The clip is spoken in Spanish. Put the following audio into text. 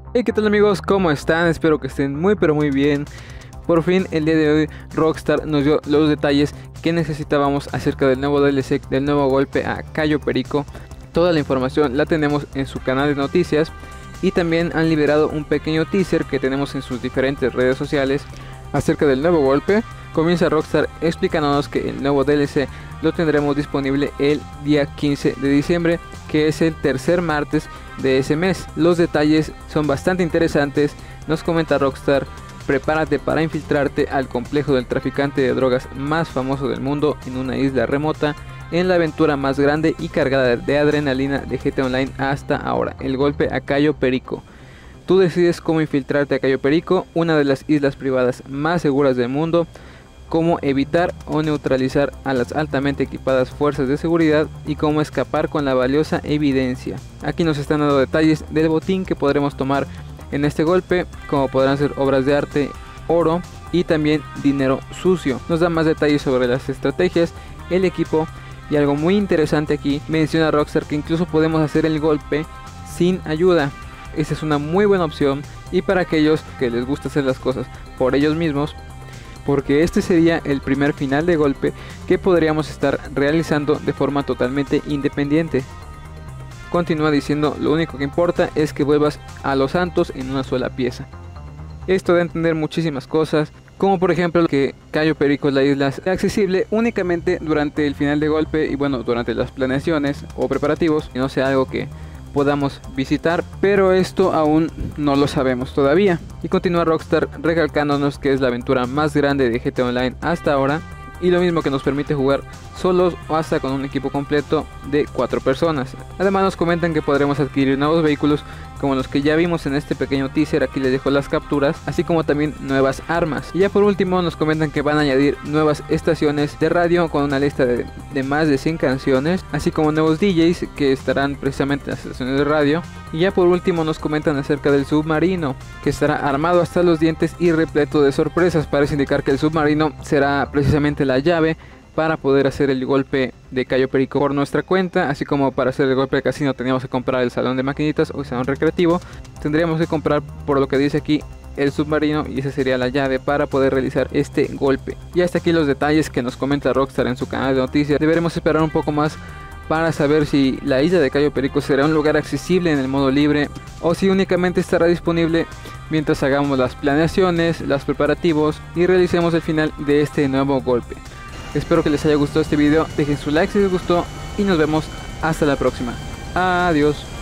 Hey, ¿qué tal amigos? ¿Cómo están? Espero que estén muy pero muy bien. Por fin el día de hoy Rockstar nos dio los detalles que necesitábamos acerca del nuevo DLC, del nuevo golpe a Cayo Perico. Toda la información la tenemos en su canal de noticias y también han liberado un pequeño teaser que tenemos en sus diferentes redes sociales acerca del nuevo golpe. Comienza Rockstar explicándonos que el nuevo DLC lo tendremos disponible el día 15 de diciembre, que es el tercer martes de ese mes. Los detalles son bastante interesantes. Nos comenta Rockstar: prepárate para infiltrarte al complejo del traficante de drogas más famoso del mundo en una isla remota, en la aventura más grande y cargada de adrenalina de GTA Online hasta ahora, el golpe a Cayo Perico. Tú decides cómo infiltrarte a Cayo Perico, una de las islas privadas más seguras del mundo, cómo evitar o neutralizar a las altamente equipadas fuerzas de seguridad y cómo escapar con la valiosa evidencia. Aquí nos están dando detalles del botín que podremos tomar en este golpe, como podrán ser obras de arte, oro y también dinero sucio. Nos da más detalles sobre las estrategias, el equipo y algo muy interesante aquí. Menciona Rockstar que incluso podemos hacer el golpe sin ayuda. Esta es una muy buena opción, y para aquellos que les gusta hacer las cosas por ellos mismos, porque este sería el primer final de golpe que podríamos estar realizando de forma totalmente independiente. Continúa diciendo: lo único que importa es que vuelvas a los santos en una sola pieza. Esto da a entender muchísimas cosas, como por ejemplo que Cayo Perico, la isla, es accesible únicamente durante el final de golpe y bueno, durante las planeaciones o preparativos, y no sea algo que podamos visitar, pero esto aún no lo sabemos todavía. Y continúa Rockstar recalcándonos que es la aventura más grande de GTA Online hasta ahora, y lo mismo que nos permite jugar solos o hasta con un equipo completo de 4 personas. Además nos comentan que podremos adquirir nuevos vehículos como los que ya vimos en este pequeño teaser. Aquí les dejo las capturas, así como también nuevas armas. Y ya por último nos comentan que van a añadir nuevas estaciones de radio con una lista de más de 100 canciones, así como nuevos DJs que estarán precisamente en las estaciones de radio. Y ya por último nos comentan acerca del submarino, que estará armado hasta los dientes y repleto de sorpresas. Parece indicar que el submarino será precisamente la llave para poder hacer el golpe de Cayo Perico por nuestra cuenta. Así como para hacer el golpe de casino teníamos que comprar el salón de maquinitas o el salón recreativo, tendríamos que comprar, por lo que dice aquí, el submarino, y esa sería la llave para poder realizar este golpe. Y hasta aquí los detalles que nos comenta Rockstar en su canal de noticias. Deberemos esperar un poco más para saber si la isla de Cayo Perico será un lugar accesible en el modo libre o si únicamente estará disponible mientras hagamos las planeaciones, los preparativos y realicemos el final de este nuevo golpe. Espero que les haya gustado este video, dejen su like si les gustó y nos vemos hasta la próxima. Adiós.